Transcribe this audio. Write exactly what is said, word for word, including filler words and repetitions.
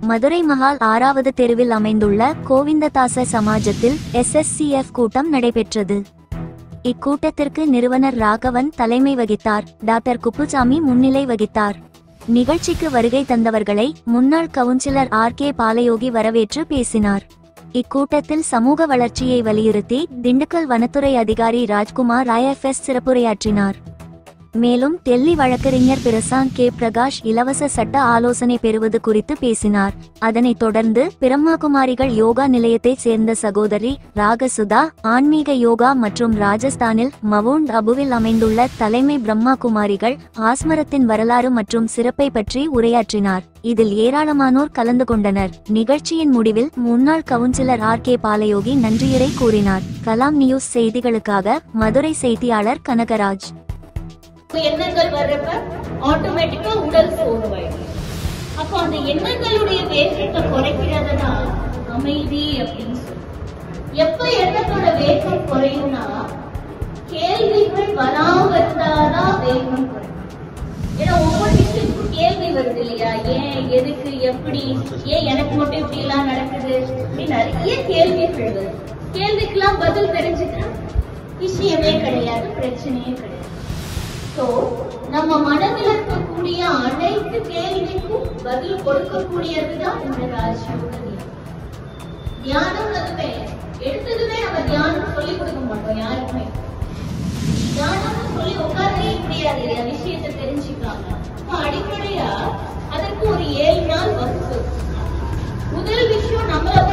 மதுரை மஹால் ஆறாவது தெருவில் அமைந்துள்ள கோவிந்ததாச சமாஜத்தில் எஸ் எஸ் சி எஃப் கூட்டம் நடைபெற்றது. இக்கூட்டத்திற்கு நிறுவனர் ராகவன் தலைமை வகித்தார். டாக்டர் குப்புசாமி முன்னிலை வகித்தார். நிகழ்ச்சிக்கு வருகை தந்தவர்களை முன்னாள் கவுன்சிலர் ஆர் கே பாலயோகி வரவேற்று பேசினார். இக்கூட்டத்தில் சமூக வளர்ச்சியை வலியுறுத்தி திண்டுக்கல் வனத்துறை அதிகாரி ராஜ்குமார் ஐ எஃப் எஸ் சிறப்புரையாற்றினார். மேலும் டெல்லி வழக்கறிஞர் பிரசாந்த் கே பிரகாஷ் இலவச சட்ட ஆலோசனை பெறுவது குறித்து பேசினார். அதனைத் தொடர்ந்து பிரம்மாகுமாரிகள் யோகா நிலையத்தை சேர்ந்த சகோதரி ராகசுதா ஆன்மீக யோகா மற்றும் ராஜஸ்தானில் மவுண்ட் அபுவில் அமைந்துள்ள தலைமை பிரம்மாகுமாரிகள் ஆஸ்மரத்தின் வரலாறு மற்றும் சிறப்பை பற்றி உரையாற்றினார். இதில் ஏராளமானோர் கலந்து கொண்டனர். நிகழ்ச்சியின் முடிவில் முன்னாள் கவுன்சிலர் ஆர் கே பாலயோகி நன்றியுரை கூறினார். கலாம் நியூஸ் செய்திகளுக்காக மதுரை செய்தியாளர் கனகராஜ். எண்ணங்கள் வர்றப்ப ஆட்டோமேட்டிக்கா உடல் சோர்வாயிடும். அப்போ அந்த எண்ணங்களுடைய வேகத்தை குறைக்கிறதுனா அமைதி அப்படின்னு சொல்லுவோம். எப்ப எண்ணத்தோட வேகம் குறையும்னா கேள்விகள் வராம இருந்தாதான் வேகம் குறையும். ஏன்னா ஒவ்வொரு விஷயத்துக்கும் கேள்வி வருது இல்லையா? ஏன், எதுக்கு, எப்படி, ஏன் எனக்கு மட்டும் இப்படி எல்லாம் நடக்குது அப்படின்னு நிறைய கேள்விகள் வருது. கேள்விக்கெல்லாம் பதில் தெரிஞ்சுட்டா விஷயமே கிடையாது, பிரச்சனையே கிடையாது. நம்ம மனதில் இருக்கக்கூடிய அனைத்து கேள்விக்கும் பதில் கொடுக்கக்கூடியதுதான் இந்த ராஜயோக தியானம். அதுவே எடுத்ததுமே நம்ம தியானம் சொல்லி கொடுக்க மாட்டோம் யாருக்குமே. தியானம் சொல்லி உட்காரவே முடியாது இல்லையா? விஷயத்தை தெரிஞ்சுக்கலாம். அடிப்படையா அதற்கு ஒரு ஏழு நாள் வகுப்பு. முதல் விஷயம் நம்மளை